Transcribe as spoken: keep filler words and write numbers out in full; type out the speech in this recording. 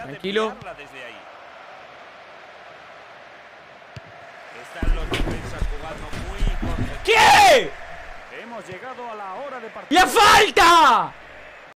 Tranquilo. Desde ahí. Están los defensas jugando muy concentrados. ¿Qué? Hemos llegado a la hora de partir. ¡La falta!